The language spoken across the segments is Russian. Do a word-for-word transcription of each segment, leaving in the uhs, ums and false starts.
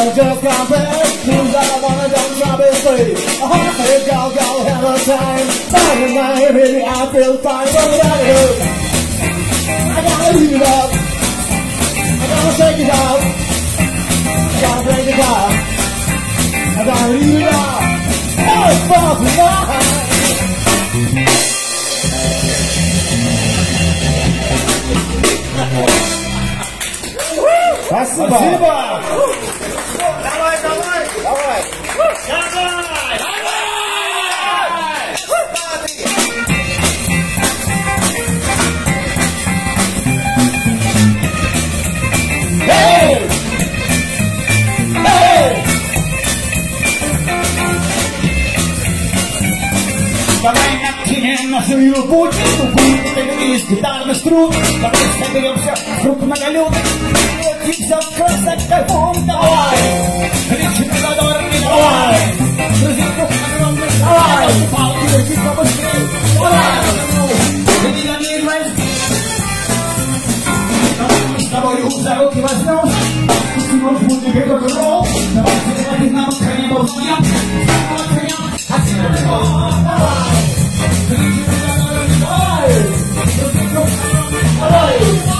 I just can't pay. Seems that I wanna just drop it free. I wanna say go, go, have a time. Night and night, really, I feel fine. What we gotta do? I gotta leave it up. I gotta shake it up. I gotta break it up. I gotta leave it up. Oh, it's far tonight. Спасибо. Спасибо. Давай, давай. Давай. Давай. Эй! Эй! Давай накинем на свою путь, тупые из гитарных струн. Давай соберемся вдруг многолюдно. Все в красок кайфом, давай! Кричим задорами, давай! Друзья, огромный, давай! Палки летит побыстрей, давай! Иди на мир возьми! Мы с тобой за руки возьмем, пустим в музыке рок-н-ролл. Давай переводить нам каннибал вдвоем, а теперь давай! Кричим задорами, давай! Друзья, огромный, давай!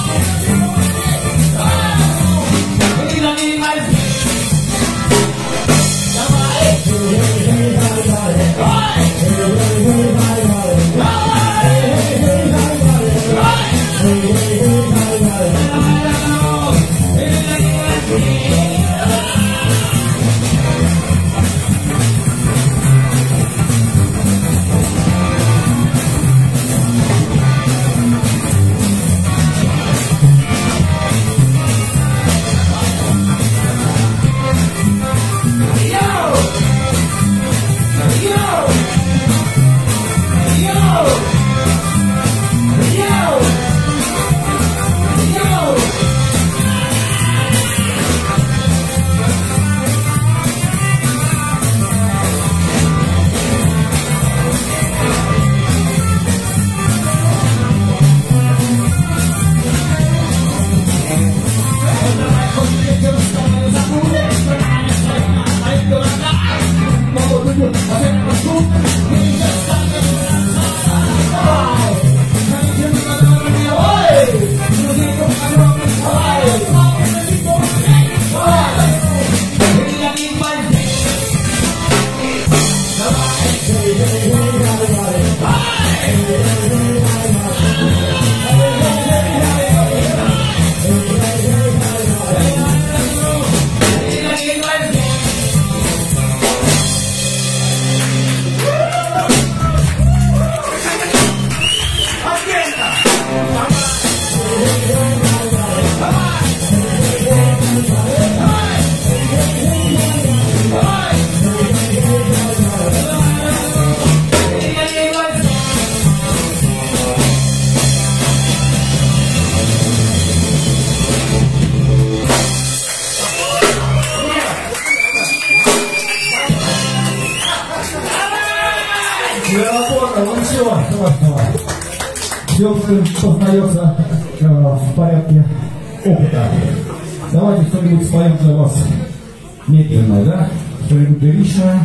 Все познается э, в порядке опыта. Давайте что-нибудь споем для вас медленное, да? Что-нибудь лиричное,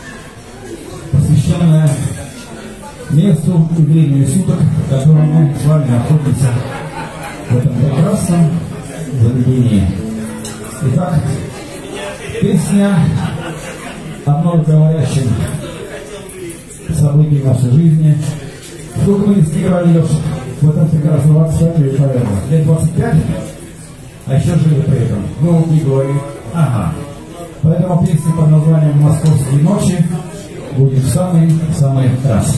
посвященное месту и времени суток, в котором мы с вами находимся в этом прекрасном заведении. Итак, песня о многоговорящем событии нашей жизни. Сколько мы не сыграли ее в этом прекрасном двадцать пять лет, наверное. Лет двадцать пять, а еще жили при этом. Ну, вот не говори. Ага. Поэтому песня под названием «Московские ночи» будет в самый-самый раз.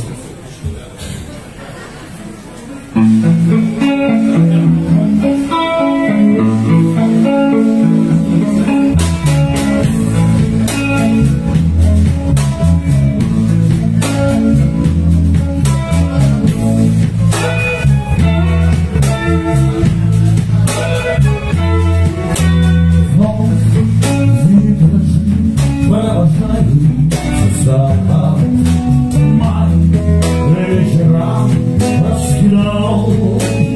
Вечером раскидал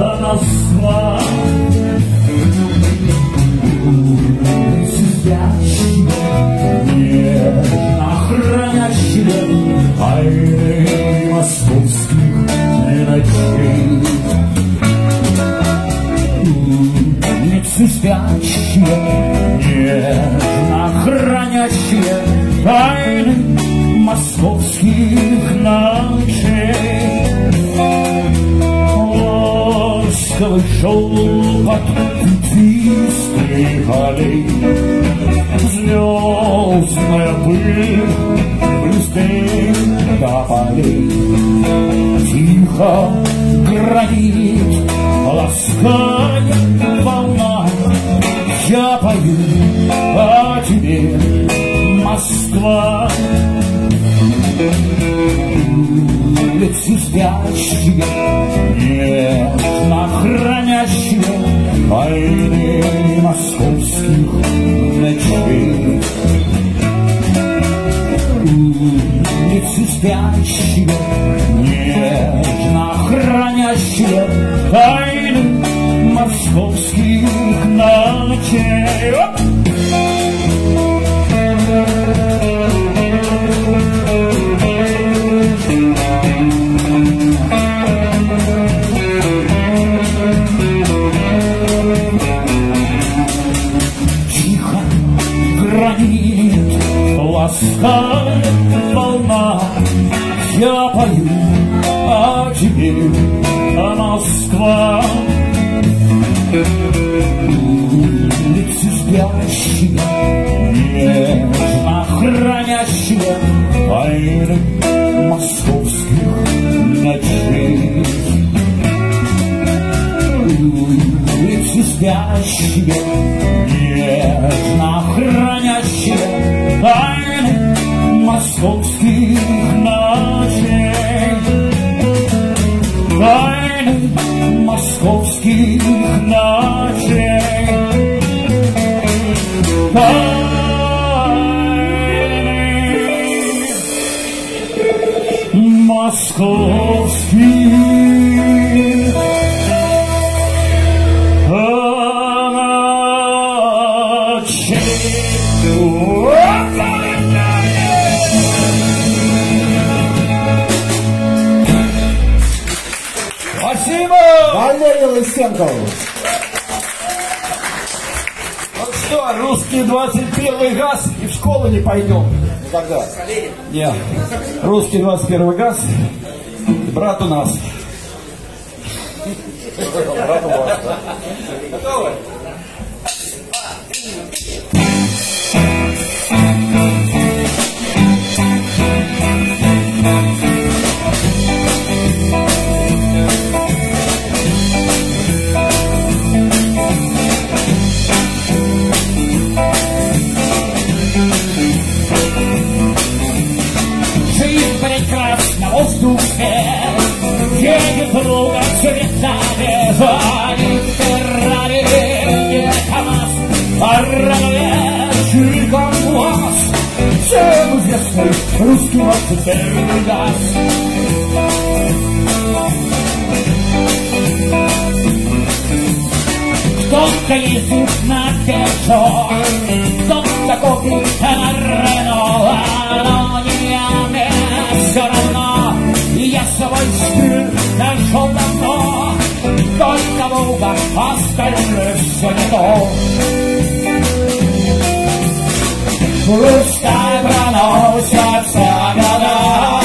Москва. Спящие, нежно хранящие тайны московских ночей. Улицы спящие, нежно хранящие тайны московских ночей. Ласковый шелкот ветвистых аллей, звездная пыль блестит до полей. Тихо гранит, лаская волна, я пою о тебе, Москва. Улицы спящие, нежно хранящие тайны московских ночей. Улицы спящие, нежно хранящие тайны московских ночей. Тихо гранит, ласкает волна, я пою о тебе, Москва. Улицы спящие, нежно хранящие тайны московских ночей. Улицы спящие, нежно хранящие тайны московских ночей. Тайны московских ночей. Тайны московских Валерий Лысенков. Ну что, русский двадцать первый газ и в школу не пойдем. Когда? Нет, русский двадцать первый газ, брат у нас. Брат у вас, да? Готовы? Воздух едет друга цветами, звонит Феррари, едет КамАЗ, паровоз, чирком глаз, всем известный русский двадцать первый газ. Кто-то ездит на Пежо, кто-то копит на Рено, но не я, мне все равно. Я с собой стиль нашел давно, только Волга, остальное все не то. Пускай проносятся года,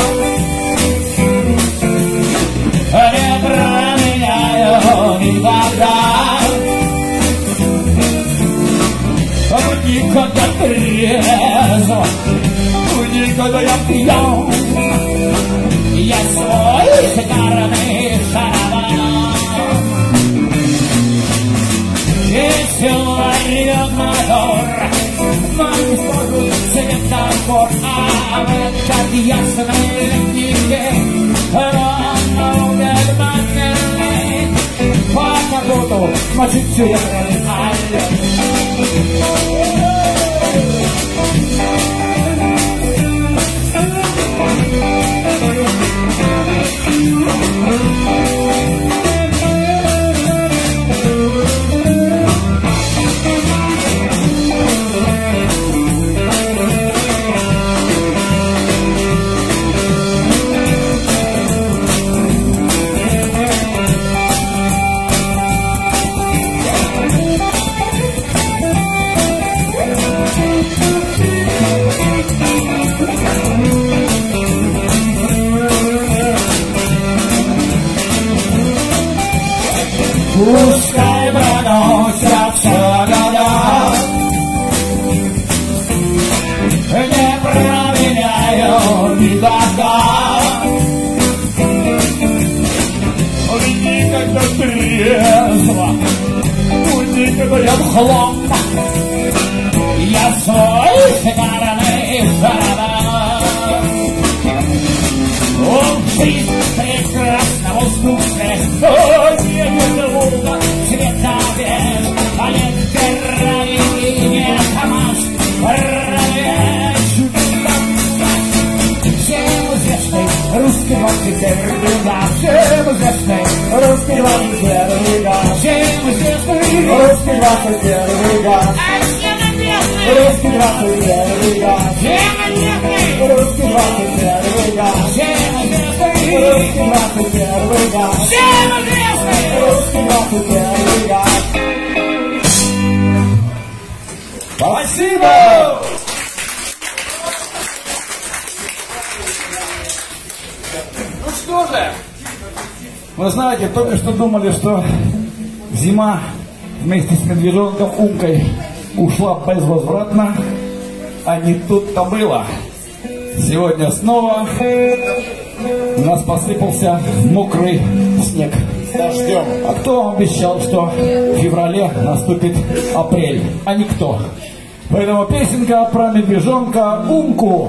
не променяю никогда. Никогда трезво, никогда я пьян, я свой шикарный шарман. Весело орёт мотор, но не сможет светофор, а в этот ясный летний день рано угадать по маршруту ночью северный аллей. Пускай проносятся года, не променяю никогда. Уйди, когда трезво, уйди, когда я в хлам. Я свой шикарный шарабан. О, жизнь прекрасна, воздух свежий, не долго цвета без, а нет героини, нет хамас, ранее всем известный русский двадцать первый год, всем известный русский двадцать первый год, всем известный русский двадцать первый год. Русский двадцать первый год, русский двадцать первый год, русский двадцать первый год, русский двадцать первый год. Спасибо! Ну что же, вы знаете, только что думали, что зима вместе с медвежонком Умкой ушла безвозвратно, а не тут-то было. Сегодня снова у нас посыпался мокрый снег с дождем. А кто вам обещал, что в феврале наступит апрель? А никто. Поэтому песенка про медвежонка Умку.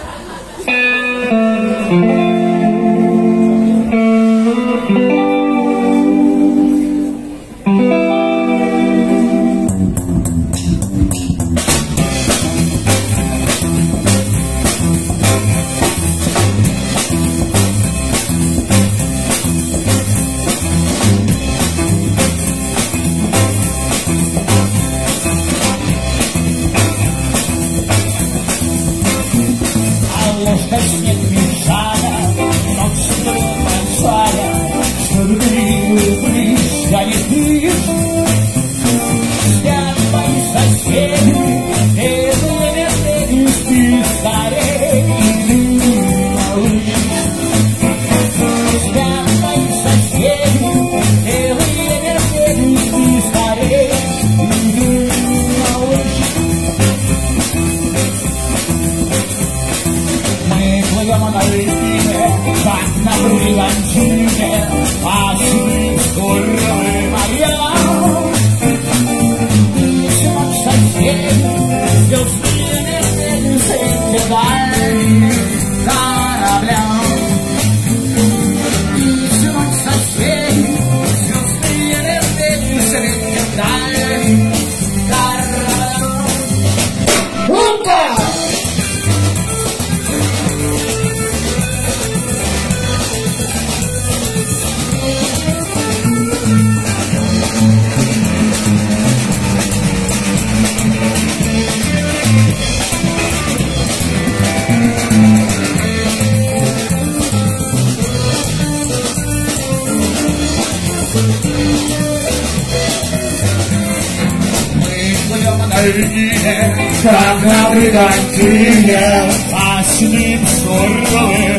Как на бригантине, а с ним суровый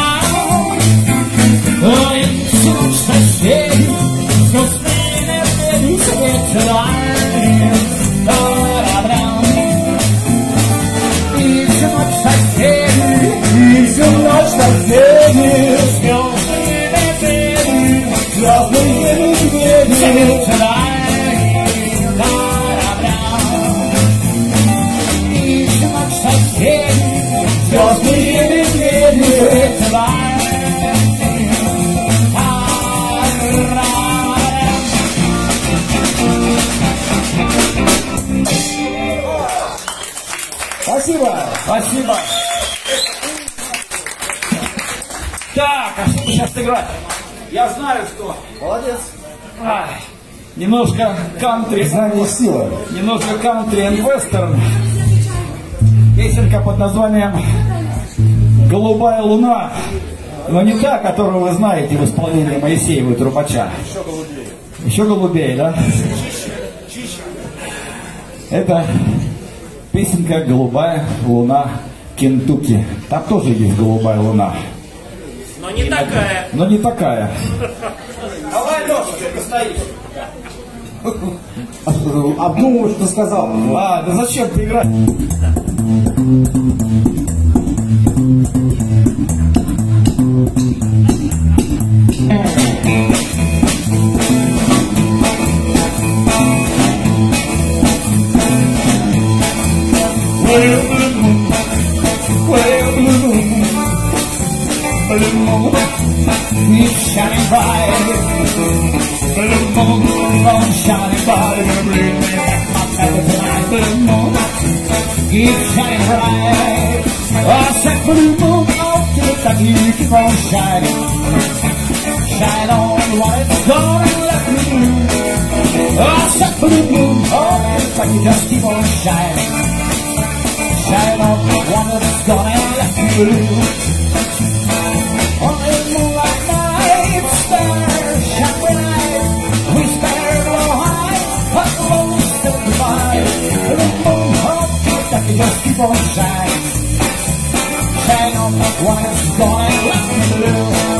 моряк. Ой, суд соседей, звездные медведи светлые кораблям. И всю ночь соседи, и всю ночь соседи, звездные медведи, звездные медведи светлые. Звездные медведи Спасибо. Спасибо. Так, а что сейчас играть? Я знаю, что. Молодец. Ай, немножко кантри. Знание сила. Немножко кантри и вестерн. Песенка под названием «Голубая луна». Но не та, которую вы знаете в исполнении Моисеева и Трубача. Еще голубее. Еще голубее, да? Это песенка «Голубая луна Кентукки». Там тоже есть голубая луна. Но не такая. Но не такая. Давай, Леша, что ты стоишь? Обдумывай, что ты сказал. А, да зачем ты играть? Keep shining bright, blue moon, moon shining bright, gonna bring me back my baby tonight. Blue moon, keep shining bright. I said blue moon, oh, just like you keep on shining. Shine on what it's gonna let me do. I said blue moon, oh, just like you just keep on shining. Shine on what it's gonna let me do. On a moonlight night, stars shine bright. We spare low high, but low still divide. The moon home, that you just keep on shining. Shine on what it's gonna let me do.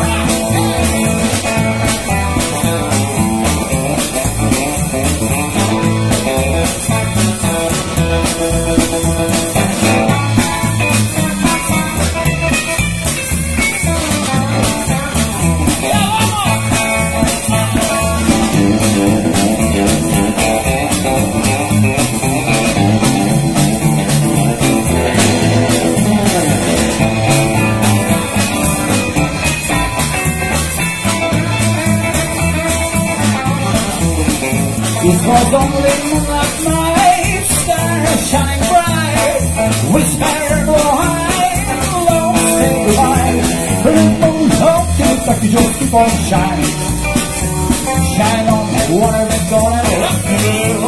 It was only moonlight night, stars shining bright. We spared low high, low still divide. The moon home, like you just keep on shining. Shine on whatever gonna let me do.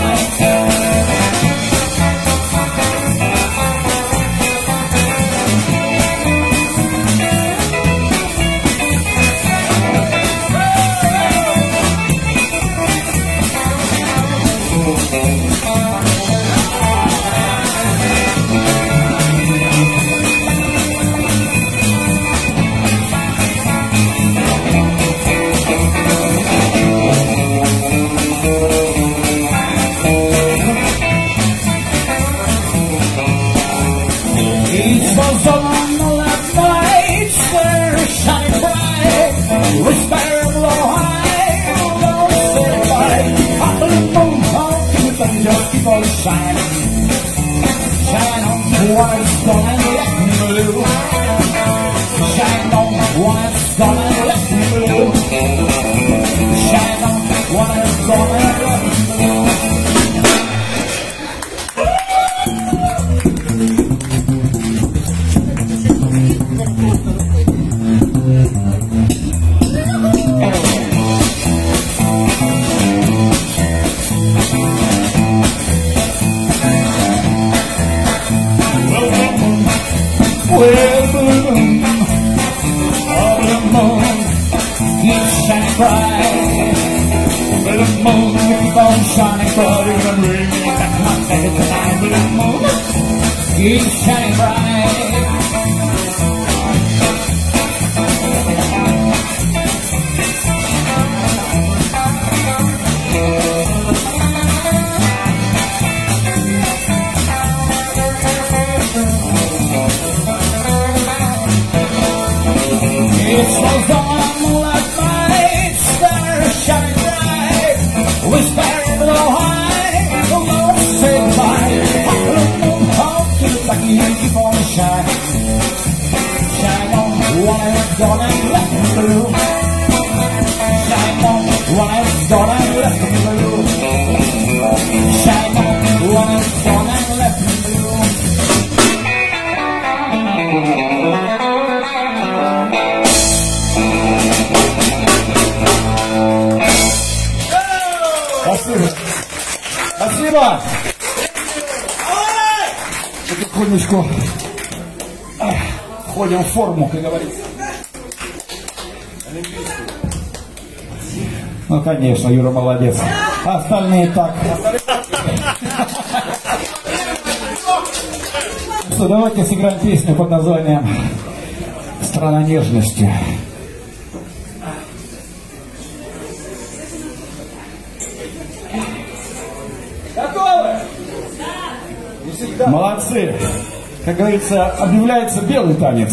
It was a long moonlight night, stars shining bright. We spared low high, low still divide. Up in the moon, home, and just keep on shining. Shine on what's gonna let me do. Shine on what's gonna let me do. Shine on what's gonna let me do. Well, blue moon, oh, blue moon, keep shining bright. Blue moon, keep on shining bright. You're gonna bring me back my baby tonight. Blue moon, keep shining bright. It was on a moonlight night, stars shining bright. We spared low high, low still divide. Up the moon, home, like you keep on shining. Shine on what it's gonna let me do. Shine on what it's gonna let me do. Shine on what it's gonna let me do. Спасибо. Спасибо. Потихонечку входим в форму, как говорится. Ну, конечно, Юра молодец. Остальные так. Что, давайте сыграем песню под названием «Страна нежности». Готовы? Молодцы. Как говорится, объявляется белый танец.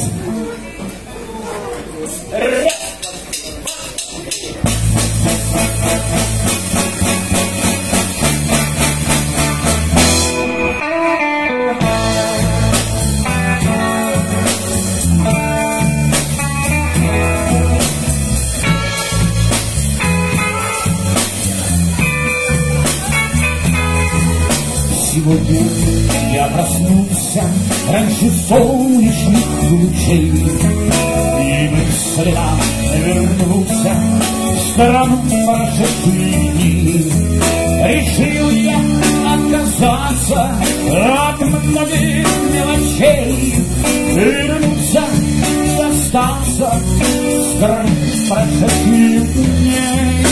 Сегодня я проснулся раньше солнечных лучей, и мысленно вернулся в страну прошедших дней. Решил я отказаться от многих мелочей, вернуться и остаться в стране прошедших дней.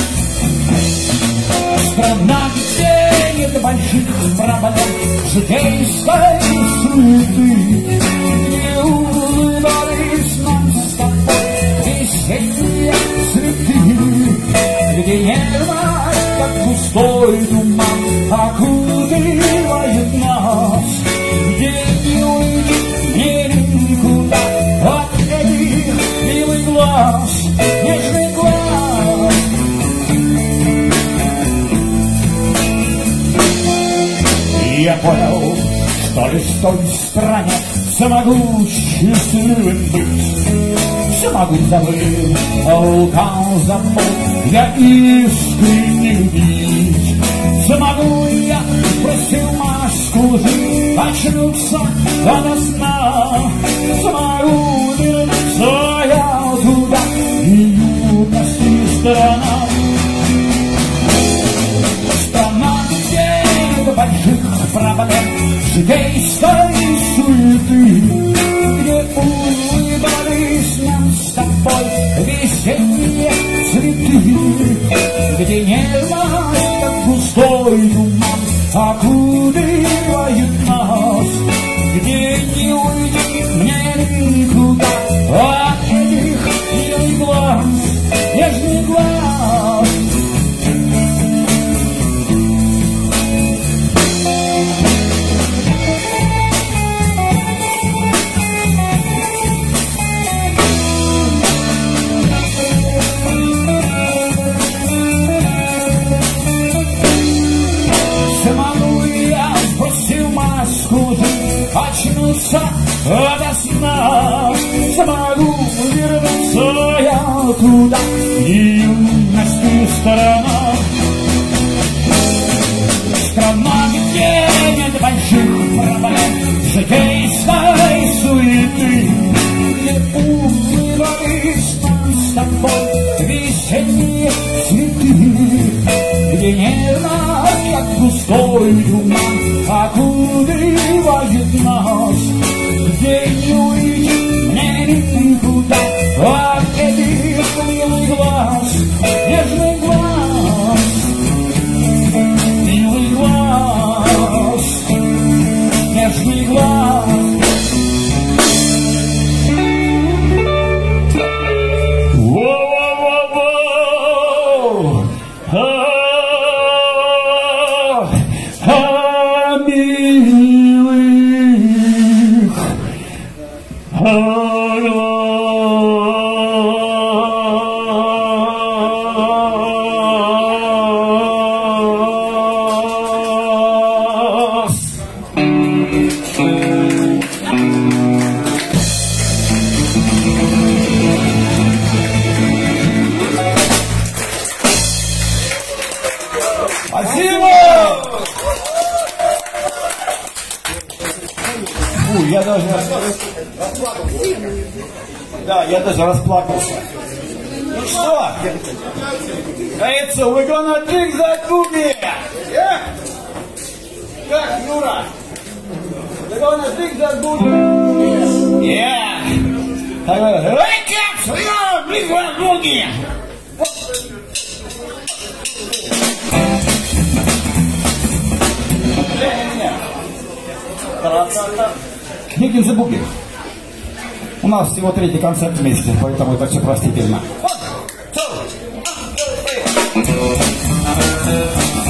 Страна, где нет больших проблем, житейской суеты, где улыбались нам с тобой весенние цветы, где нервно, как густой туман, окутывает нас, где не уйти мне никуда от этих милых глаз, нежных глаз. Я понял, что лишь в той стране смогу счастливым быть, смогу забыть вулкан забот, я искренне любить, смогу я бросил маску лжи, очнуться ото сна, смогу вернуться я туда, и юности страна. Больших проблем, житейской суеты, где улыбались нам с тобой весенние цветы, где нежность, как густой туман, окутывает нас, где не уйти мне никуда от этих милых глаз, нежных глаз. Очнуться ото сна, смогу вернуться я туда, где юности страна. Страна, где нет больших проблем, житейской суеты, где улыбались нам с тобой весенние цветы, где нежность, как густой туман, окутывает нас, где не уйти мне никуда от этих милых глаз, нежных глаз, милых глаз, нежных глаз. Я даже, да, я даже расплакался. Ну что, говорится, we're gonna drink that boogie. Yeah? Как, Юра? We're gonna drink that boogie. Yeah. Hey, cats, we're gonna drink that boogie. Higgins и Буги. У нас всего третий концерт вместе, поэтому это все простительно. One, two, three.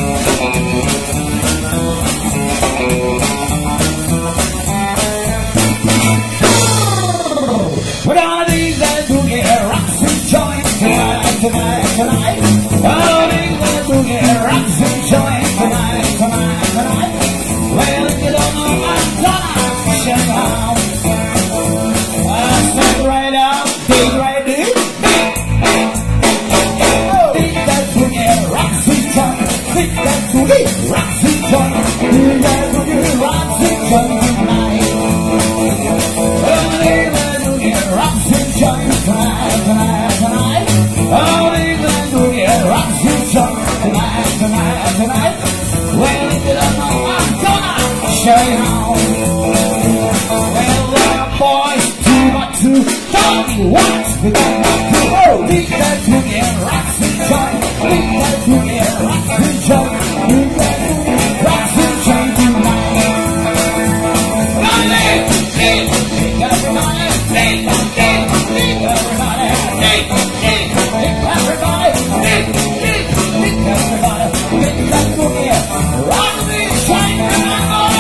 big that boogie rocks the joint. Big that boogie rocks the joint tonight. Oh, big that boogie rocks the joint tonight, tonight, tonight. Oh, big that boogie rocks the joint tonight, tonight, tonight. Well, if you don't know, I'm gonna show you how. Well, there boys, two by two, tell me what we got to do. Oh, big that boogie rocks the joint. Big that boogie rocks the joint. Big that boogie rocks the joint tonight. Everybody, big, big everybody, big, big, big everybody, big, big, big everybody, big, big, big everybody, big that boogie rocks the joint tonight.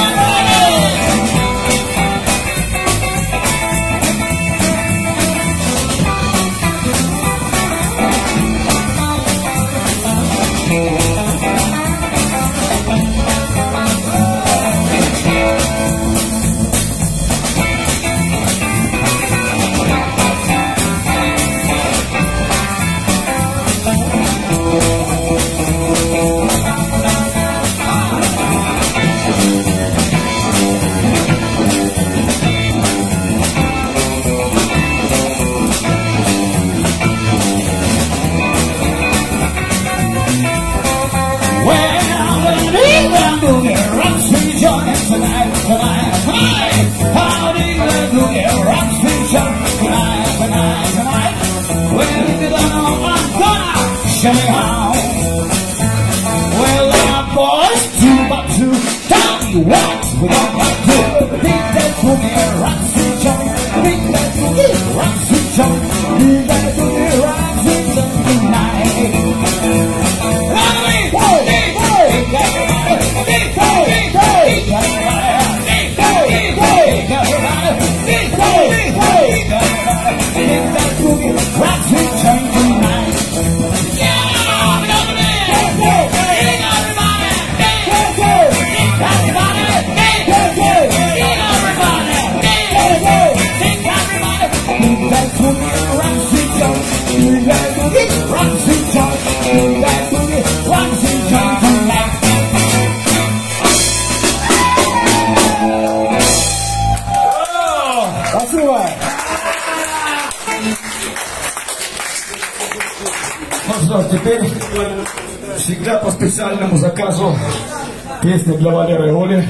Теперь всегда по специальному заказу песня для Валеры и Оли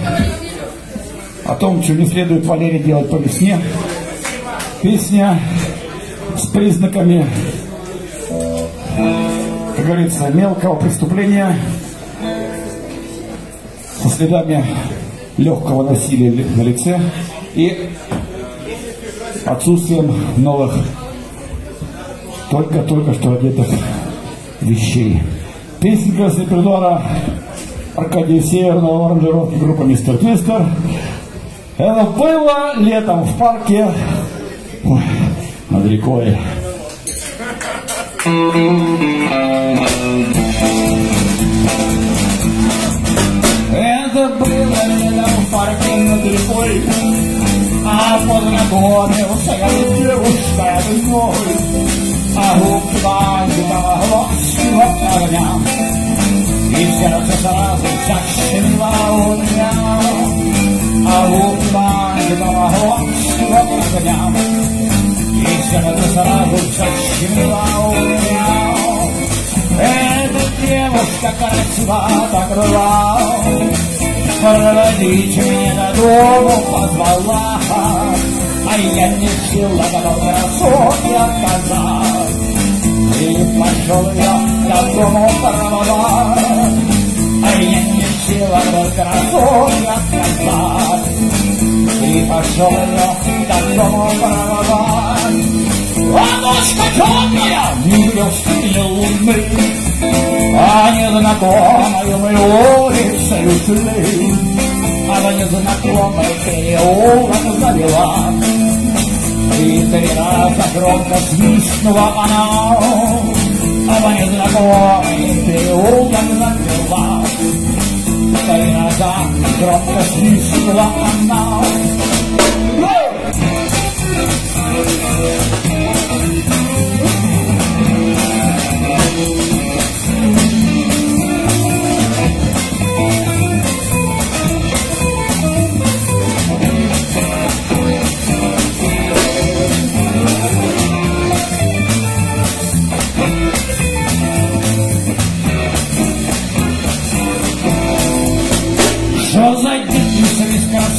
о том, что не следует Валере делать по весне. Песня с признаками, как говорится, мелкого преступления, со следами легкого насилия на лице и отсутствием новых, только-только что одетых вещей. Песенка с репертуара Аркадия Северного, аранжировки группы Мистер Твистер. Это было летом в парке, ой, над рекой. Это было летом в парке над рекой, а познакомился я с девушкой одной. А губки бандита глазки огня, и сердце сразу защемило у меня. А губки бандита глазки огня, и сердце сразу защемило у меня. Эта девушка красива так была, проводить меня до дому позвала. А я не сила до красоты отказать, и пошел я до дому провожать. А я не сила до красоты отказать, и пошел я до дому провожать. А ночка темная, ни звезд, ни луны, а незнакомую мою улицею шли. А в незнакомый переулок завела, и три раза громко свистнула она. А в незнакомый переулок завела, три раза громко свистнула она.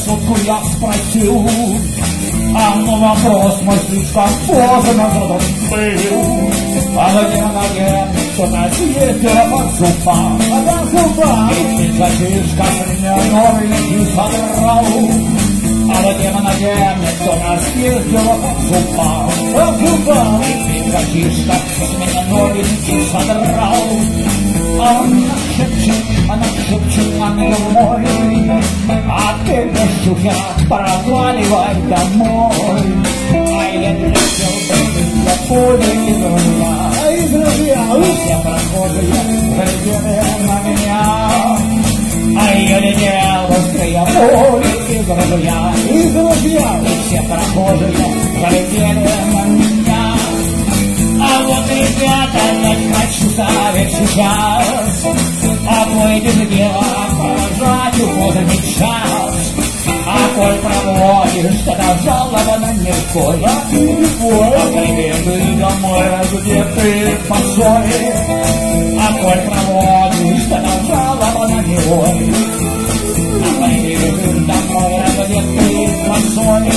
шутку я спросил, а ну вопрос мой слишком поздно задан был. А ноге на ноге кто-то съездила под зубам, под зубам. И ты хотишь, как меня новенький содрал. А ноге на ноге кто-то съездила под зубам, под зубам. И ты хотишь, как меня новенький содрал. А он шепчет, она шепчет, ангел мой, а ты между я проваливай домой. А я летел, я поле и друзья, и друзья, все прохожие глядели на меня. А я летел быстрее поле и друзья, и друзья, все прохожие глядели на меня. А вот, ребята, я хочу ставить сейчас, а мой без дела поражать уходит час. А коль проводишь, тогда жалоба на мирской, а ты мирской, а приветы домой, где ты посой. А коль проводишь, тогда жалоба на мирой, а приветы домой, где ты посой.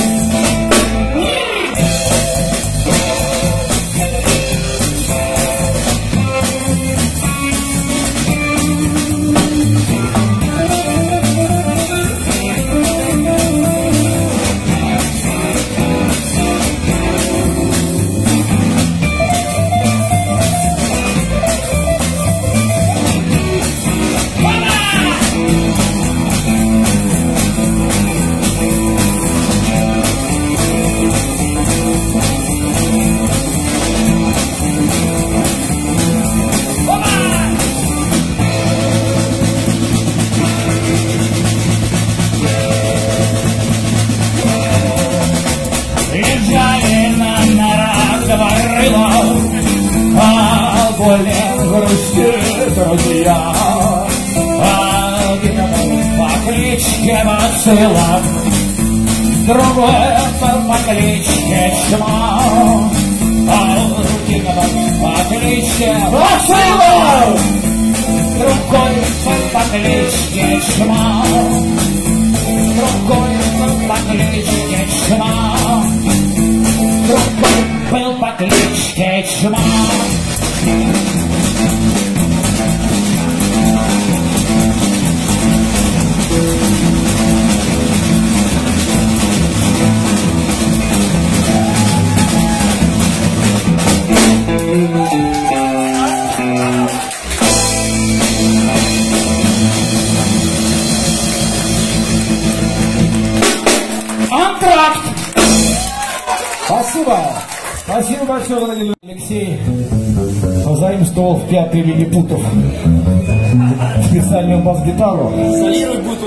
Друзья, один по кличке Бацилла, другой по кличке Чма, один по кличке Бацилла, другой по кличке Чма, другой по кличке Чма, другой был по кличке Чма. Антракт! Спасибо. Спасибо большое, Владимир Алексей. Позаимствовал в театре лилипутов специальную бас-гитару. Солируй буту.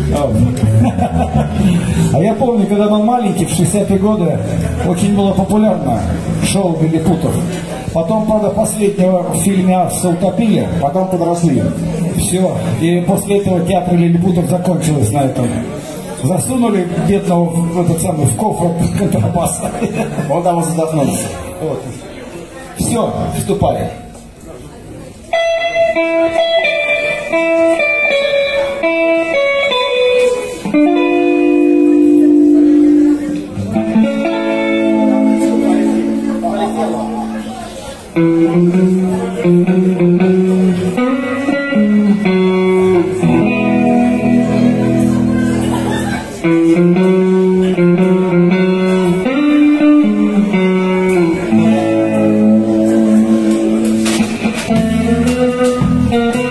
А я помню, когда был маленький, в шестидесятые годы, очень было популярно шоу лилипутов. Потом, правда, последнего в фильме «Асса» утопили. Потом подросли. Все. И после этого театр лилипутов закончилось на этом. Засунули бедного в этот самый в кофр контрабаса. Он там задохнулся. Вот. Все, вступай. Thank you.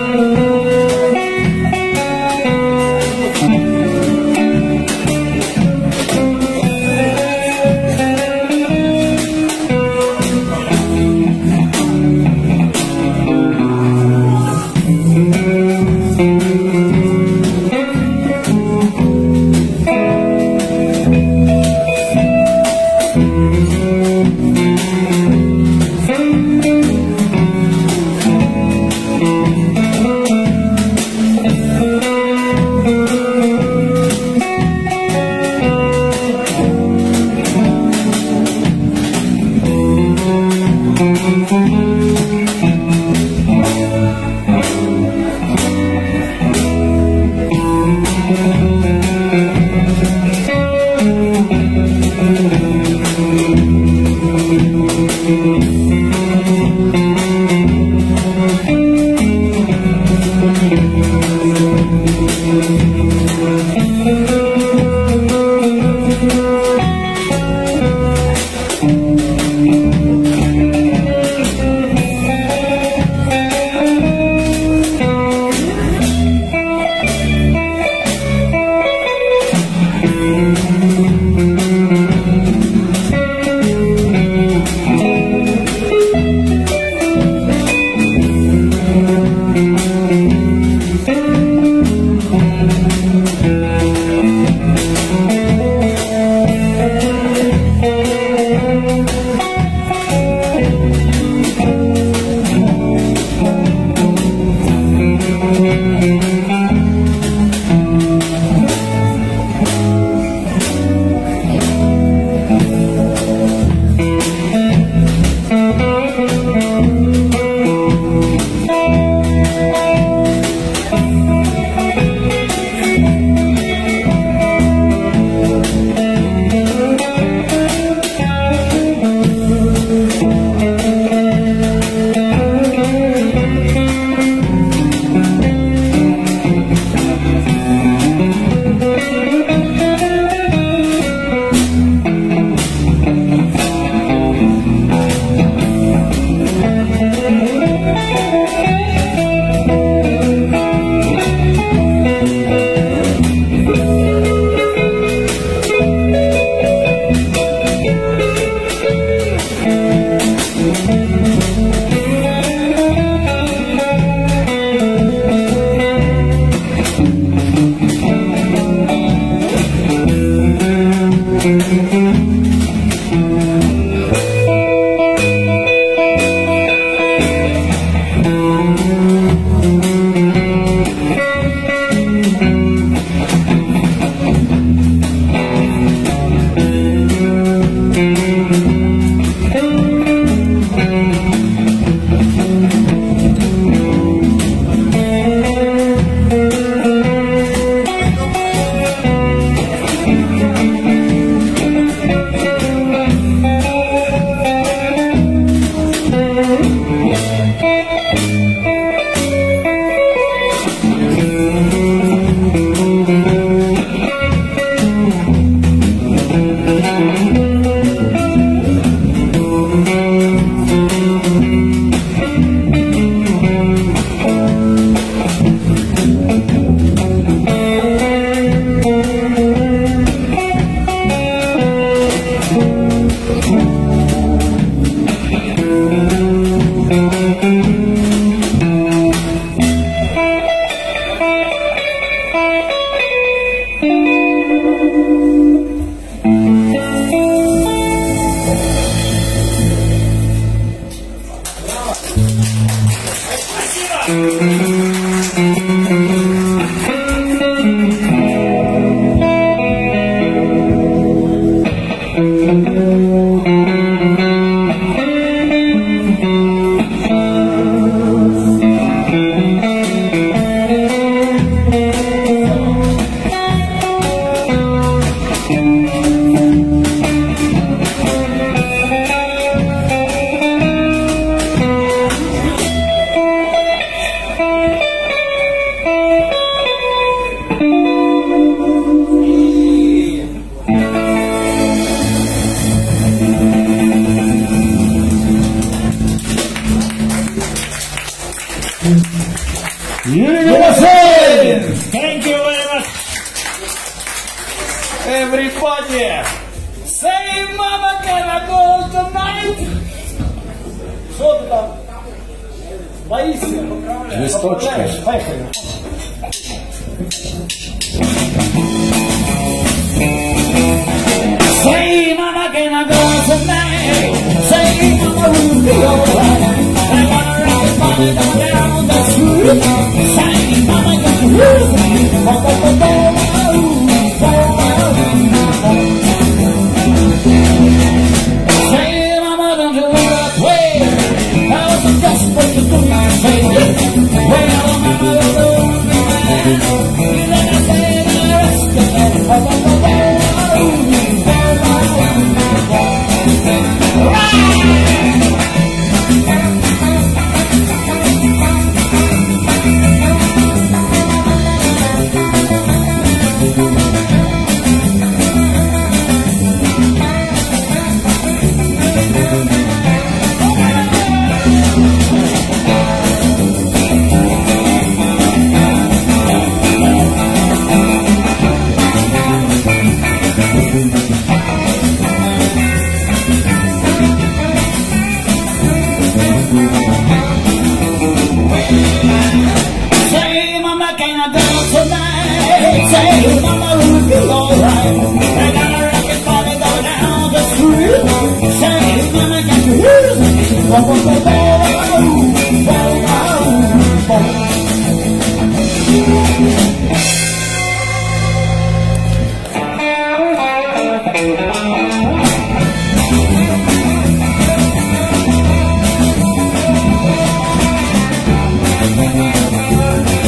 Thank you very much. Everybody, say mama, can I go tonight? Что ты там? Боишься? Листочки. Поехали. Say, mama, can I go tonight? Say, mama, will be alright. I wanna ride my dog down the street. Say, mama, can you hear me? Oh, oh, oh, oh, oh, oh. Say, mama, don't you look that way? I was just what you do. Say, well, mama, you're the only man. You never say the rest of it. Oh, oh, oh, oh, oh. Say, mama, can I dance tonight? Say, mama, will it be alright? I got a rocket body go down the street. Say, mama, can you hear me? Oh, oh, oh, oh, oh, oh, oh, oh.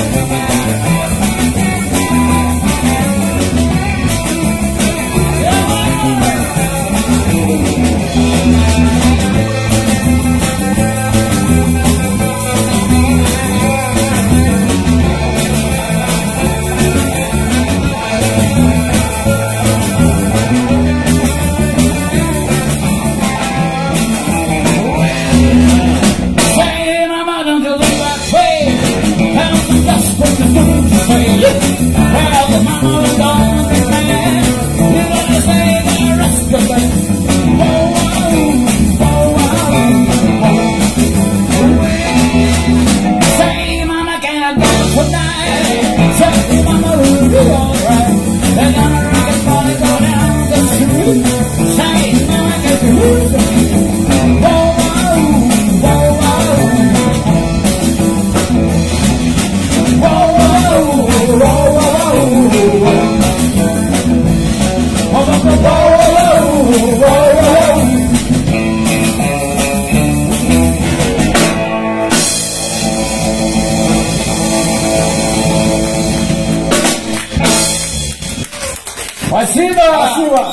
Спасибо! Спасибо!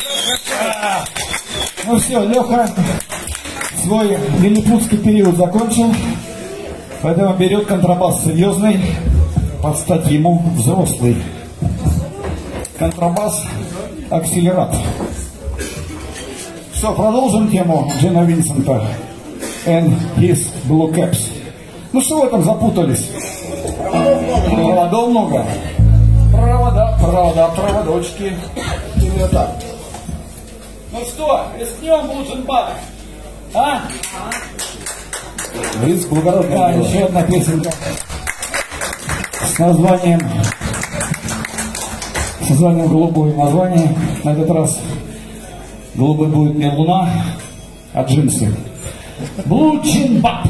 Ну все, Леха свой лилипутский период закончил, поэтому берет контрабас серьезный, под стать ему взрослый. Контрабас акселерат. Все, продолжим тему Джина Винсента and his Blue Caps. Ну что вы там запутались? Проводов много. Провода, провода, проводочки. Именно так. Ну что, рискнем Блуджинбак? А? Риск благородный. Да, еще одна песенка с названием, с названием голубое название. На этот раз голубой будет не луна, а джинсы. Блуджинбак.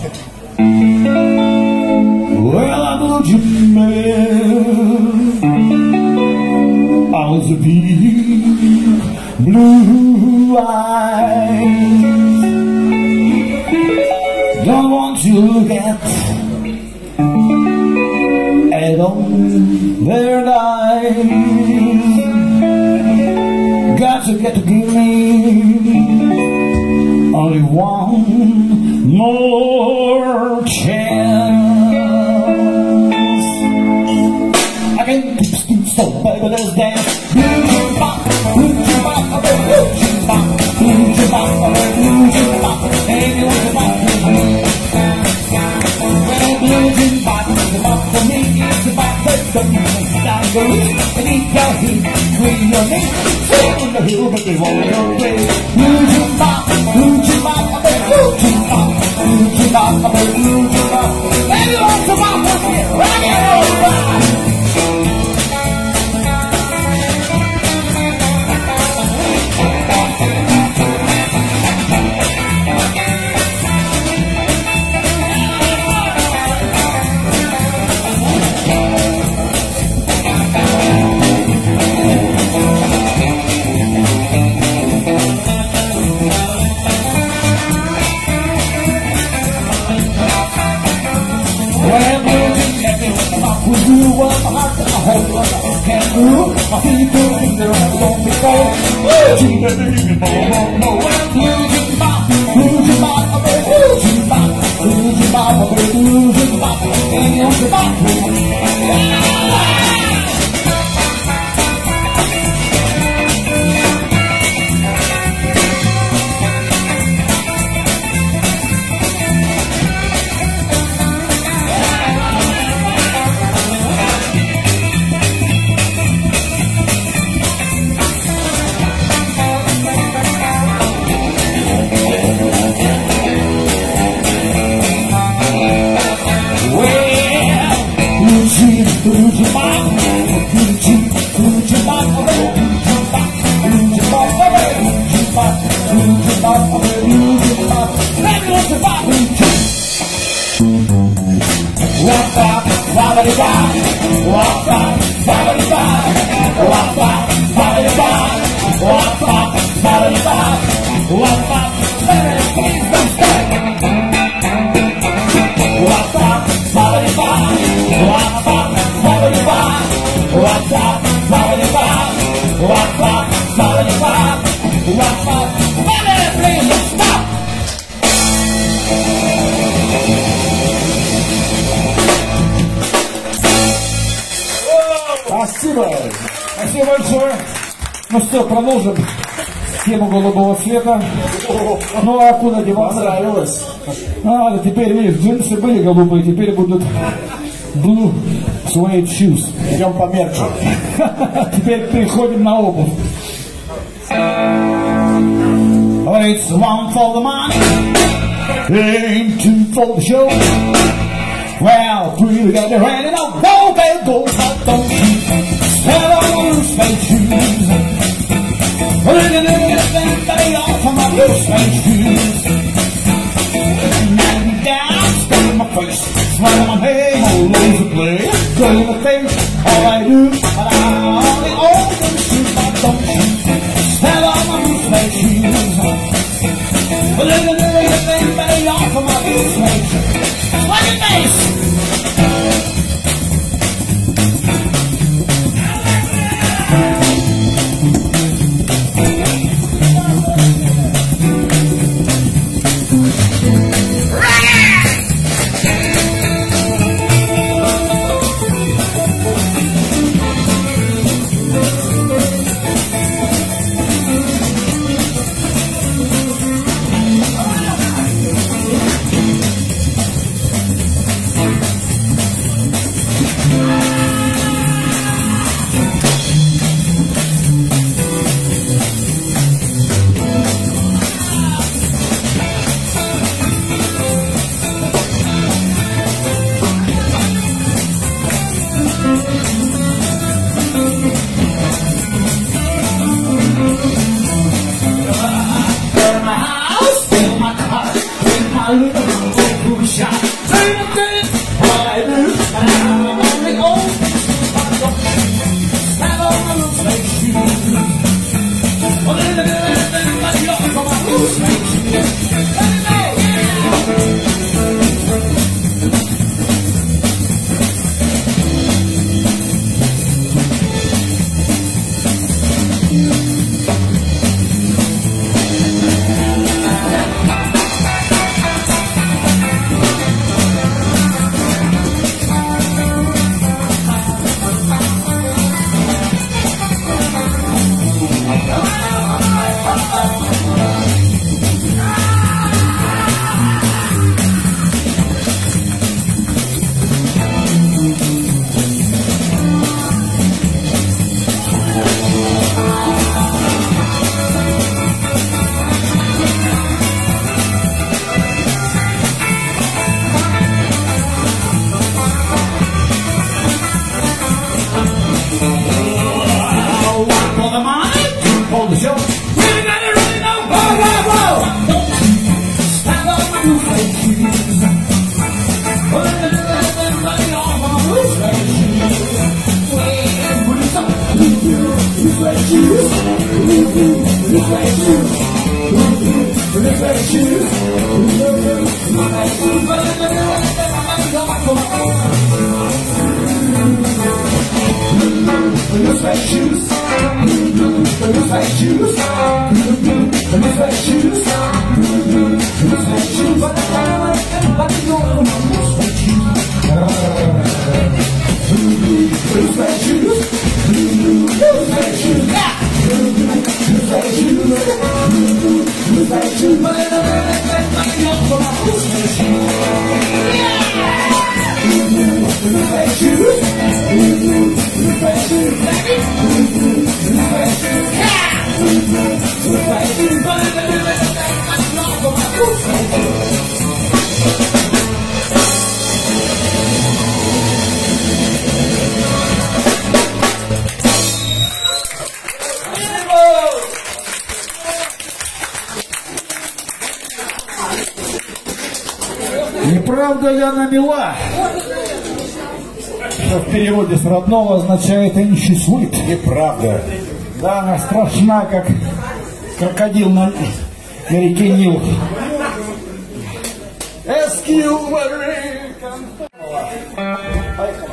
Well, I'm blue jean man. I was a big blue eyes. Don't want to look at at on their eyes. Got to get to give me only one more chance. So baby, let's dance. Blue bop, blue bop, blue bop, blue bop, blue bop. Anyone can bop with me. Well, blue bop, the bop for me is the bop that comes down the roof. And eat your heat, clean your knee. Sit on the hill, but they won't go away. Blue bop, blue bop, blue bop, blue bop, blue bop. Anyone can bop with me. Rock and roll, rock. My people think they're on the phone before. Keep it moving, more, more, more. Losing bop, losing bop, a bit losing bop, losing bop, a bit losing bop, and you're the bop. Bye. Спасибо. Спасибо большое. Ну что, продолжим тему голубого цвета. Ну а куда деваться? Понравилось. А, да теперь, видишь, джинсы были голубые, теперь будут blue suede shoes. Идем по мерчу. Теперь переходим на обувь. It's one for the money, ain't two for the show. Well, we got it ready now. Go, go, go, but don't you step on loose suede shoes. Well, you didn't get a thing that ain't off of my loose suede shoes. Now down, spit in my face, smile my head, all over the place. Go in the face, all I do, but I only own them shoes, but don't you step on my loose suede shoes. Well, you didn't get a thing that ain't off of my loose suede shoes. What your face? Неправда ли она мила? Что в переводе с родного означает «and she sweet». Неправда. Да, она страшна, как крокодил на, на реке Нил. Поехали.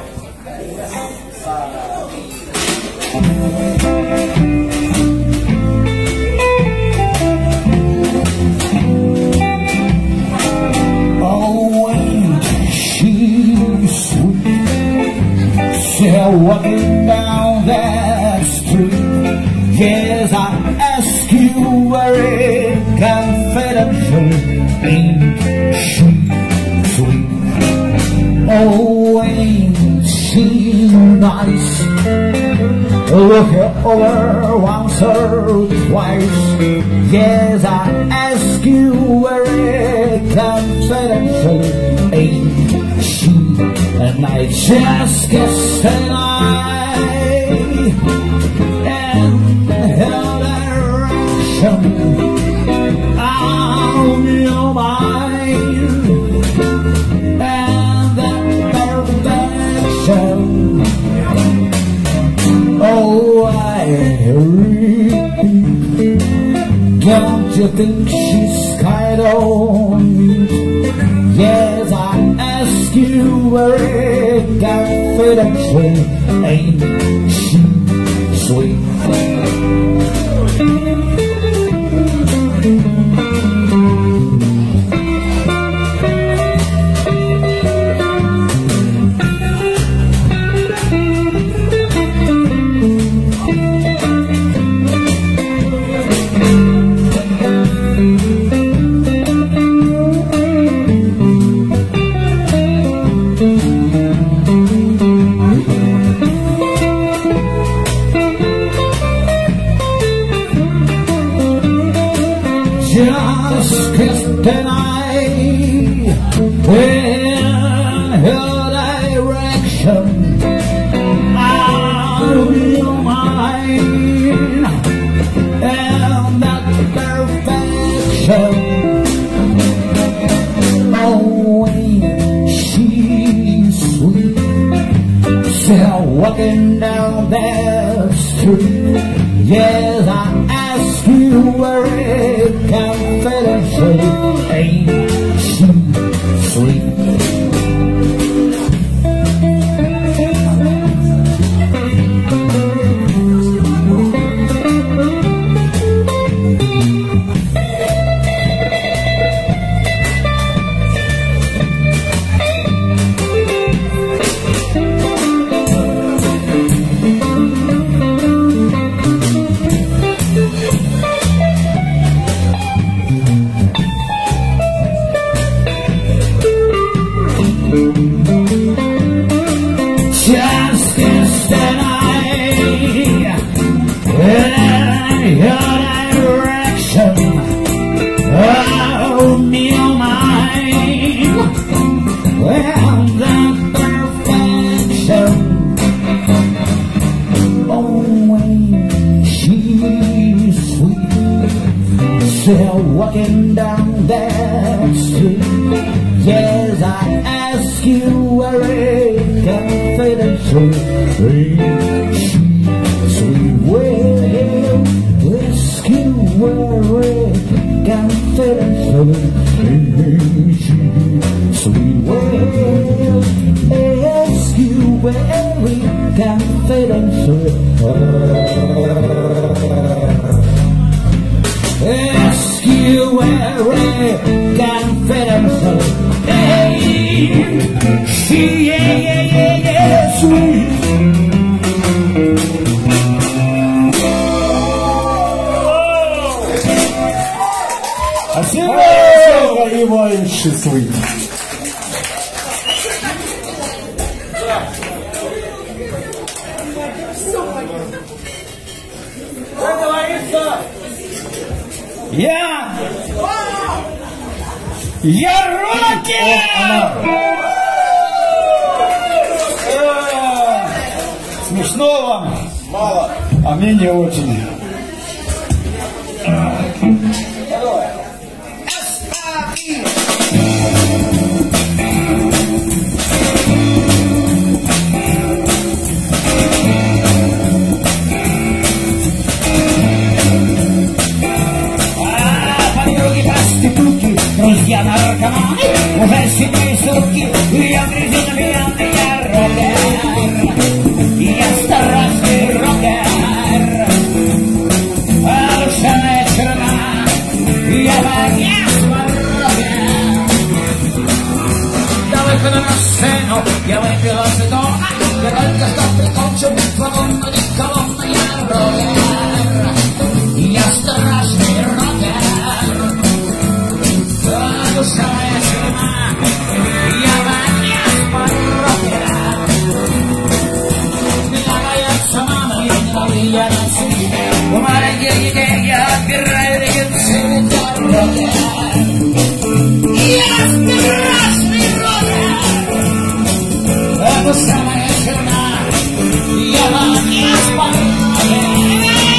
Oh, ain't she sweet? Still walking down that street. Yes, I ask you very confidentially, ain't she sweet? Oh, ain't she nice? Look her over once or twice. Yes, I ask you very confidentially, ain't she? And I just guess that I am her direction. I'm your mind and that perfection. Oh, I repeat, don't you think she's kind of neat? Yes, I ask you very confidentially, ain't she sweet? Just kiss and I in her direction. I'll be mine and that perfection. Oh, ain't she sweet? Still walking down that street. Yes, I ask you very confidentially, ain't she sweet? Just kiss and I in your direction. Oh, me oh mine, well, that perfection. Oh, ain't she sweet? Still walking down that street. Yes, I ask you very confidentially, ain't she sweet? Well, ask you very confidentially, ain't she sweet? Well, ask you very confidentially, ask you very confidentially, ain't she, yeah, yeah, yeah, yeah, sweet? Спасибо, его ain't she sweet. Как говорится, Я, я рокер! Смешно вам? мало. А мне не очень. Друзья наркоманы, уже седые сутки, я грязю на меня, я рокер. только что прикончу битву лунную, колонну я рокер. Я страшный рокер. Душа моя тюрьма, я маньяк рокера. Меня боятся мама и милые ночи. У маленьких детей я отбираю регенции рокер. Я страшный рокер. Душа моя тюрьма, я маньяк рокер.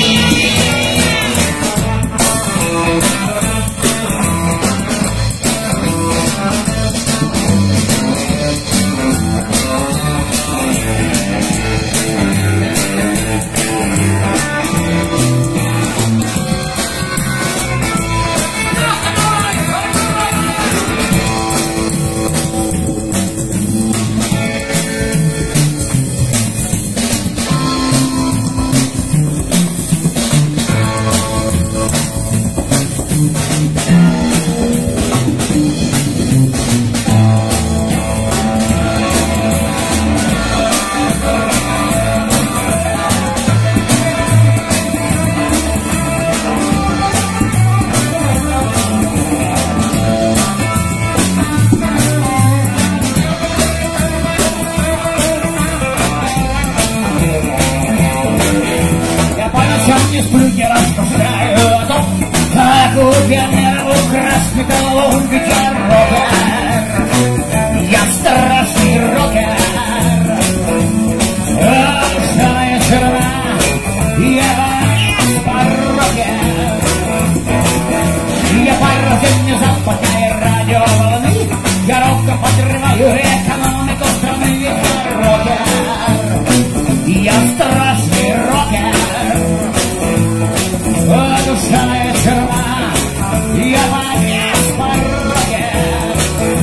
Не сплю, не размышляю о том, как у пионера украсный колонн я рокер. Я страшный рокер. Душа моя тюрьма, я рокер. Я пару день западной радиоволны, я ровно подрываю экономику страны. Я рокер. Я страшный рокер. Душа моя тюрьма, я маньяк рокер.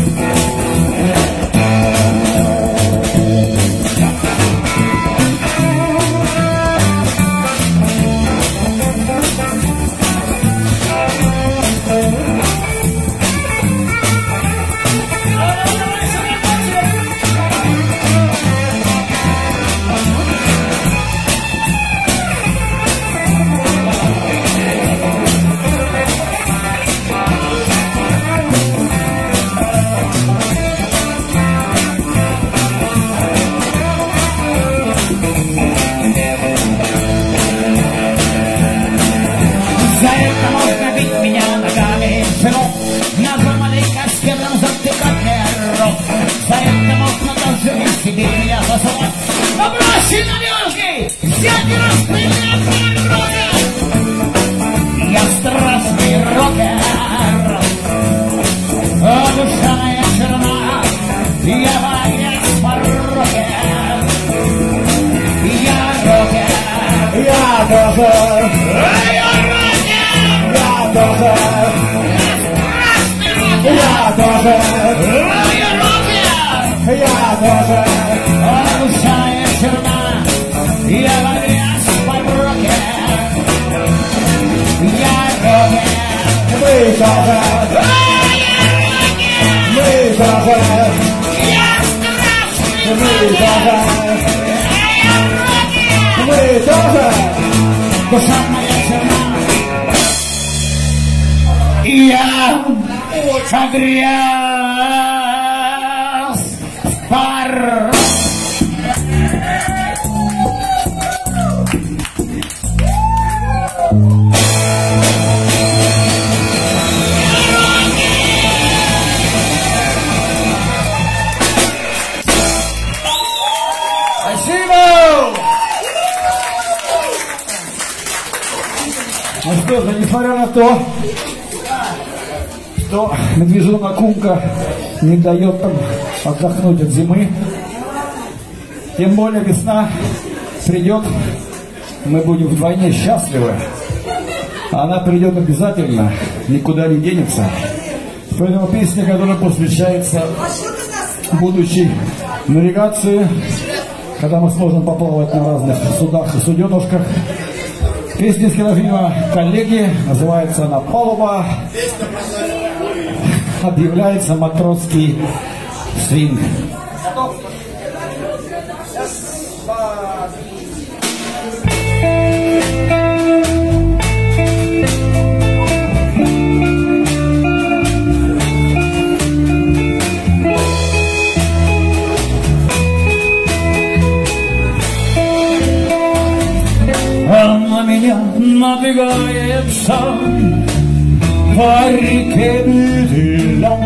За это можно бить меня ногами в живот, ножом каскетом затыкать мне рот. За это можно даже и себе меня засунуть. Но бросить на девушки, взять и расстрелять мой рокер. Я страшный рокер. О, душа моя тюрьма, я маньяк рокер. Я рокер. Я тоже. Я тоже. Я тоже. Я тоже. Душа моя тюрьма, я маньяк рокер. Я рокер. Мы тоже. Мы тоже. Я страшный Мы рокер. тоже. Мы тоже. Душа моя тюрьма, я погряз в пар. Ну что же, несмотря на то, что медвежонок Умка не дает нам отдохнуть от зимы, тем более весна придет, мы будем вдвойне счастливы. Она придет обязательно, никуда не денется. Поэтому песня, которая посвящается будущей навигации, когда мы сможем поплавать на разных судах и суденушках. Песня из кинофильма «Коллеги», называется она «Палуба», объявляется матросский свинг. Раз, два, На меня надвигается по реке лед,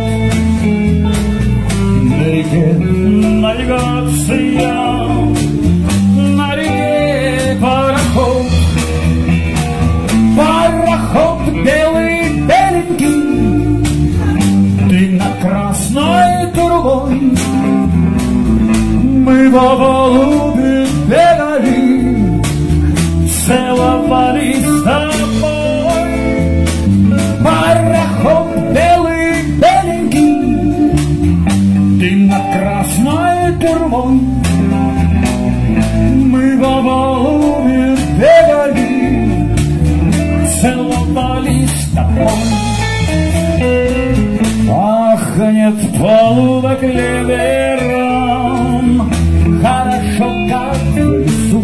на реке навигация, на реке пароход, пароход белый, беленький, ты над красной трубой, мы по палубе бегали, целовались с тобой. Пароход белый, беленький, ты над красной трубой, мы по палубе бегали, целовались с тобой. Пахнет палуба клевером, хорошо, как в лесу,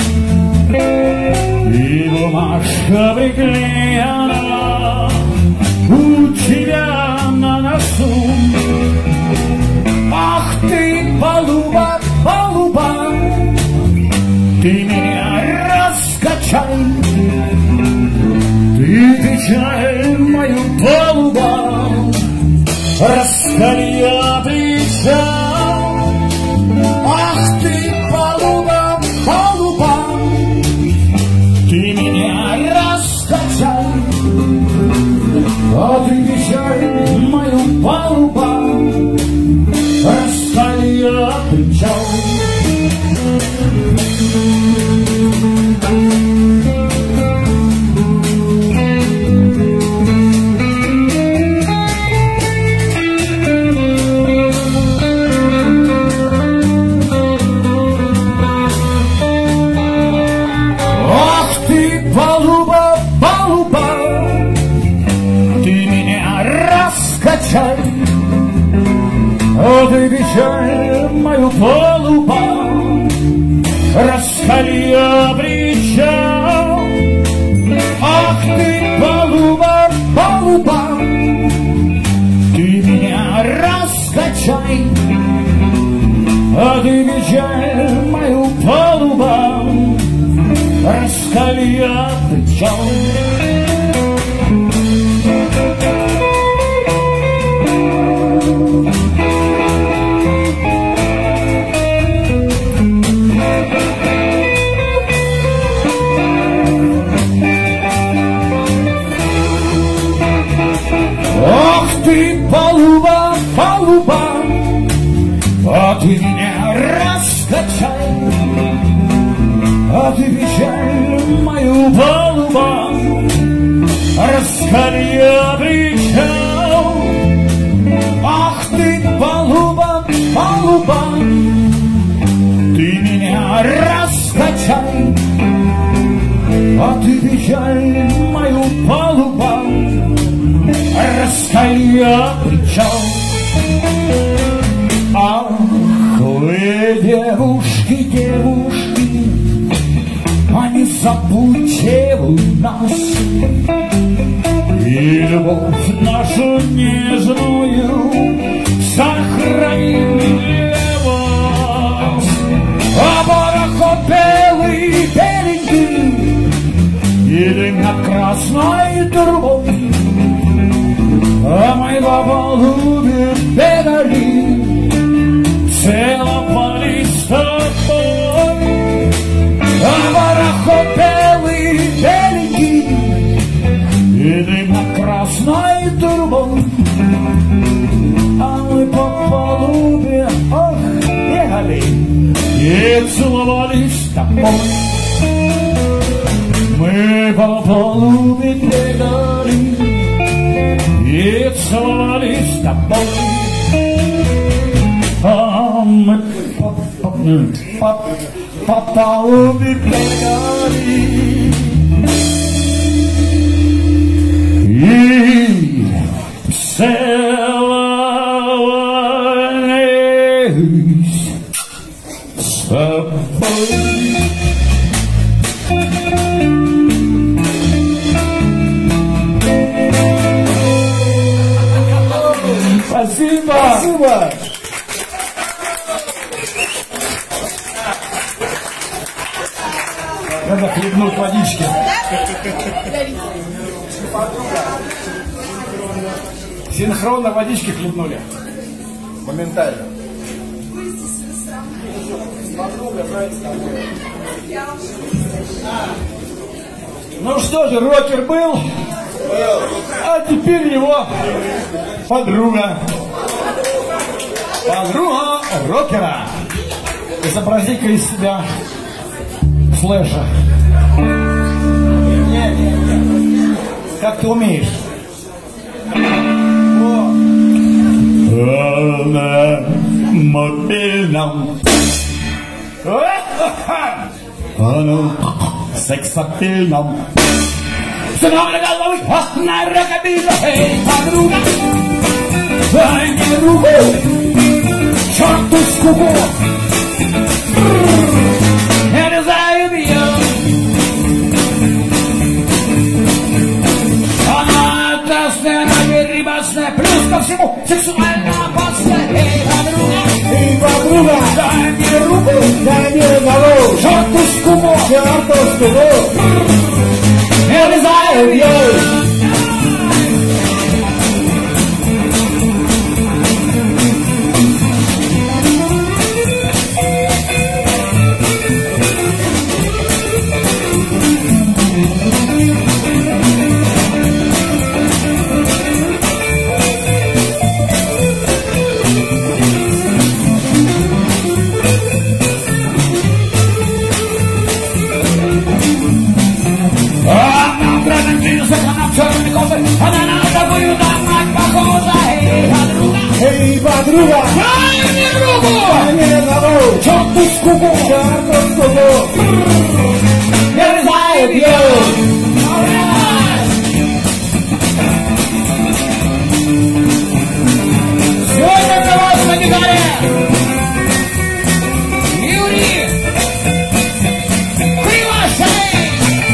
и бумажка приклеена у тебя на носу. Ах ты, палуба, палуба, ты меня раскачай, ты качай мою палубу, раскали плеча. Ах ты, палуба, палуба, ты меня раскачай, отвечай мою палубу, раскали плеча. Палуба, палуба, ты меня раскачай, отвечай мою палубу, раскали причал. Ах ты, палуба, палуба, ты меня раскачай, отвечай мою палубу, раскали причал. Ах ты, палуба, палуба, а ты меня раскачай, отвечай мою палубу, раскали причал. Ах ты, палуба, палуба, ты меня раскачай, отвечай мою палубу, раскали причал. Ах вы, девушки, девушки, а не забудьте вы нас, и любовь нашу нежную сохраним для вас. А пароход белый, беленький, едем над красной трубой, а мы по палубе бегали, целовались с тобой. А пароход белый, беленький, едем над красной трубой, а мы по палубе, ох, бегали и целовались с тобой. Мы по палубе бегали и целовались с тобой. А мы по, по, по, по палубе бегали и целовались с тобой. Спасибо! Спасибо! Надо хлебнуть водички. Синхронно водички хлебнули. Моментально. Ну что же, рокер был, а теперь его подруга. Подруга рокера. Изобрази-ка из себя Флэша. Нет, нет, нет. Как ты умеешь? На мобильном. А ну, сексапильном. Сынок на головы, на рокобиле. Эй, подруга, дай мне руку. Черту скуку. Я не знаю ее. Она красная, рыбасная, плюс ко всему сексуально опасная. Эй, подруга, Эй, подруга, дай мне руку. дай мне голову. Черту скуку. Черту скуку. Я не знаю ее. Она на такую дамать похожа. Эй, подруга, Эй, подруга, дай мне руку. дай мне голову. Черту скуку. Черту скуку. Я не знаю ее. Сегодня для вас на гитаре Юрий Кривошей.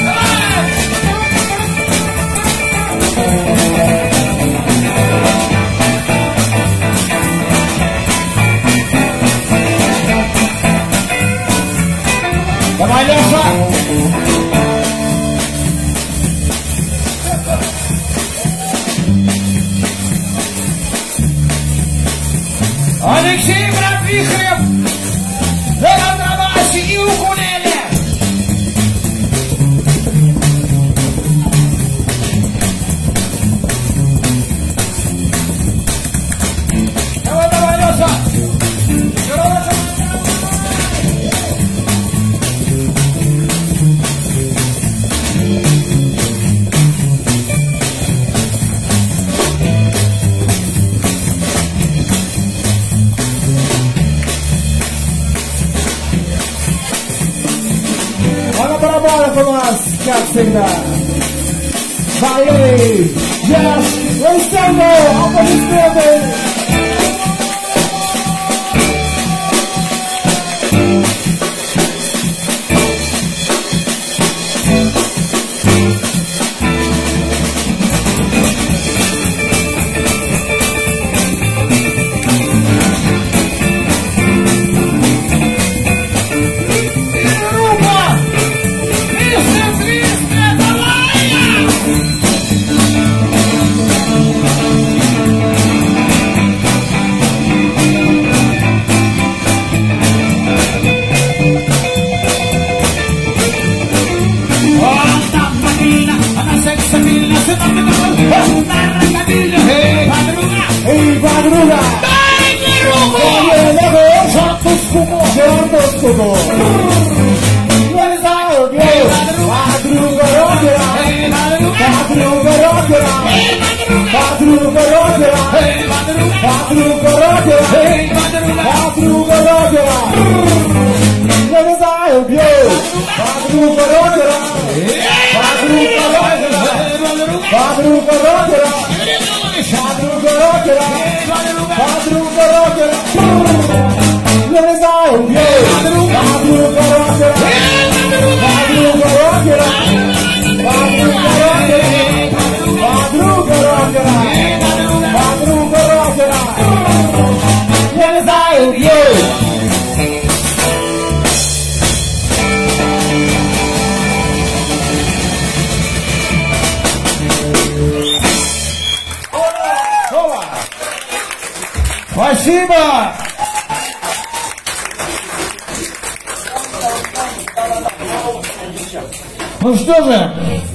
Давай, Леша! Алексей Братвихрев на контрабасе и укулеле. Давай, давай, Леша! А на барабанах у нас, как всегда, Валерий, Yes, Лейсенко, аплодисменты! Эй, подруга! Дай мне руку! Дай мне голову! Черту скуку! Черту скуку! Я не знаю, где подруга рокера! Эй, подруга! Подруга рокера! Эй, подруга! Подруга рокера! Эй, подруга! Подруга рокера! Эй, подруга! Подруга рокера! Я не знаю, где подруга рокера! Подруга рокера! Подруга рокера! Подруга рокера! Подруга рокера! Я не знаю, где подруга рокера! Спасибо! Ну что же,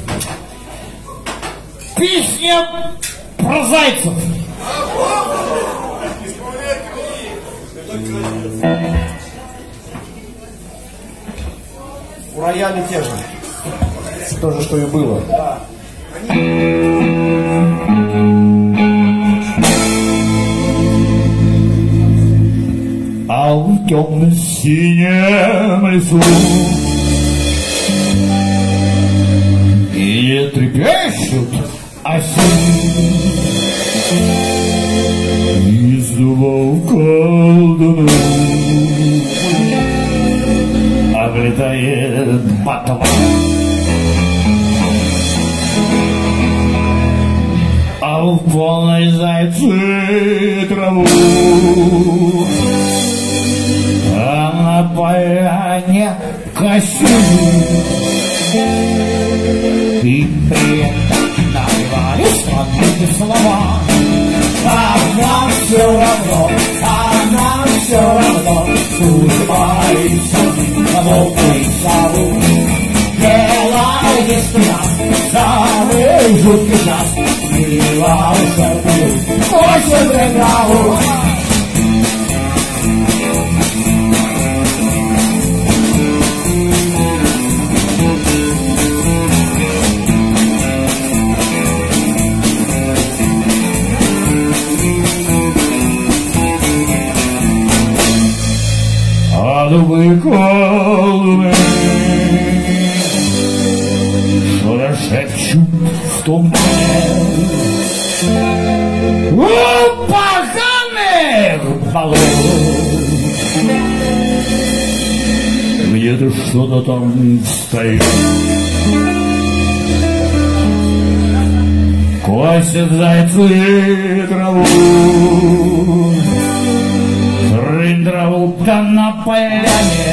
песня про зайцев. У рояля те же. То же, что и было. А в темно-синем лесу и трепещут осень из дубов колдуну облетает ботва. А в полной зайцы траву, а на поляне косю, и при этом напевали странные слова. А нам все равно, а нам все равно, судьба и сами на волку и сову. Дело есть у нас самый жуткий час, и волшебную очень траву. Адовые колдуны что-то шепчут в тумане. У поганых балов где-то что-то там стоит, косят зайцы траву. Рынь траву да на поляне,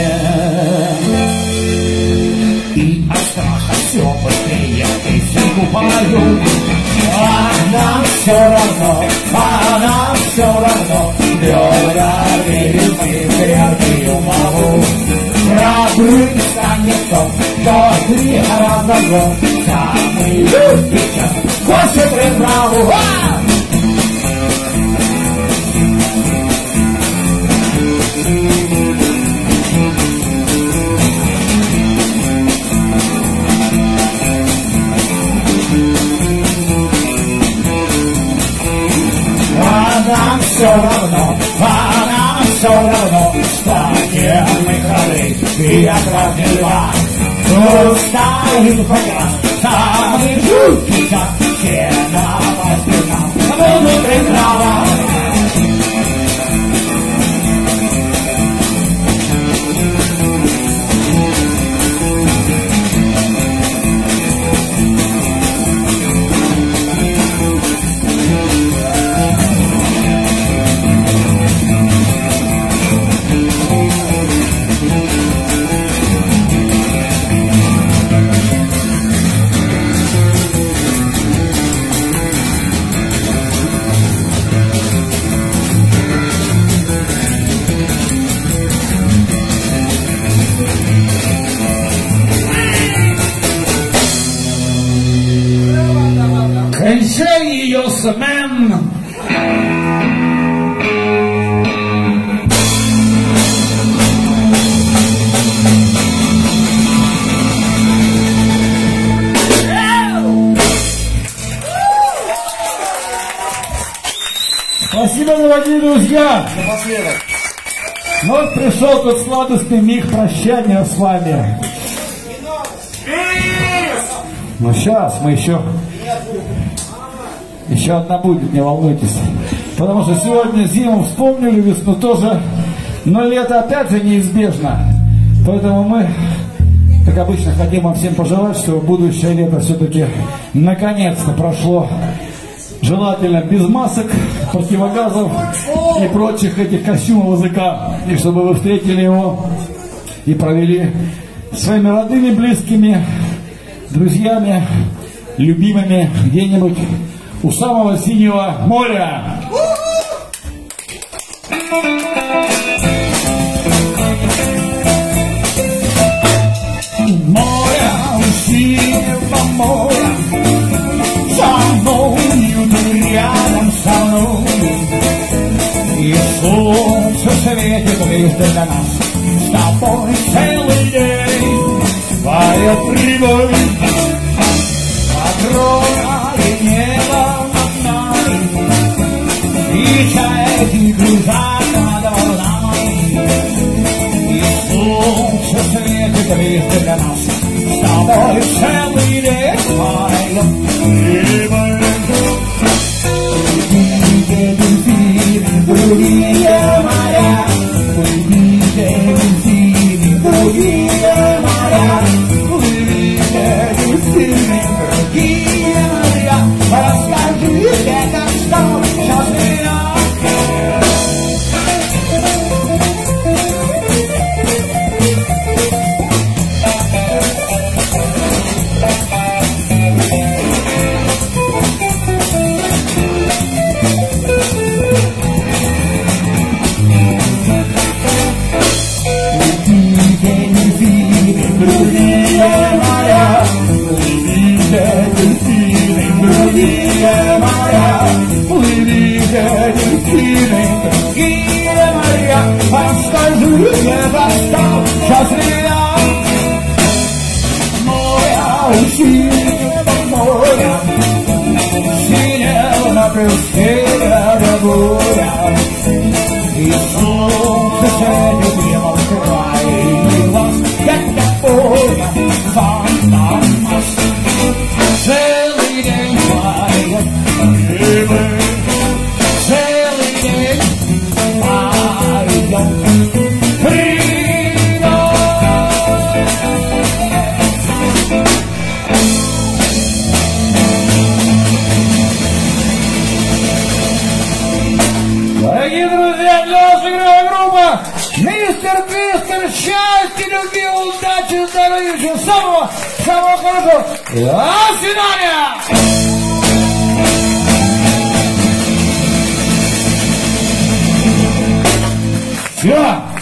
и от страха все быстрее песенку пою. А нам все равно, а нам все равно, говорили мы твердую могу. Пробрыть станет тот, кто три раза в год самый легкий час косит рынь траву. Нам все равно, а нам все равно, станем мы храбры и отважны льва. Тут стоит прекрас, самый жуткий час, все напасти нам будут прекрасно. Кончай ее, Сэмен! Спасибо, дорогие друзья! Напоследок. Ну вот пришел тот сладостный миг прощания с вами. Ну сейчас мы еще... Еще одна будет, не волнуйтесь. Потому что сегодня зиму вспомнили, весну тоже. Но лето опять же неизбежно. Поэтому мы, как обычно, хотим вам всем пожелать, чтобы будущее лето все-таки наконец-то прошло. Желательно без масок, противогазов и прочих этих костюмов языка. И чтобы вы встретили его и провели своими родными, близкими, друзьями, любимыми где-нибудь у самого синего моря. моря, у синего моря, со мною ты рядом со мной. И солнце светит лишь для нас, с тобой целый день. Твоя прибыль, огромное небо над нами, и чайки кружат над волнами. И солнце светит лишь для нас, с тобой целый день. Твоя прибыль. Другие моря, другие дельфины, другие моря, другие дельфины, другие моря. Расскажи мне, как стал счастлив. Другие моря, плывите, дельфины, другие моря. Расскажи мне, как стал счастлив. Моя, у синего моря, синего на песке до буря. И солнце светит мне в край глаз, как поле за нас. Целый день твоя прибыль, целый день твоя прибыль. Дорогие друзья, для вас играет группа Мистер Твистер. Счастья, любви, удачи, здоровья, всего самого, самого хорошего. До свидания! Все.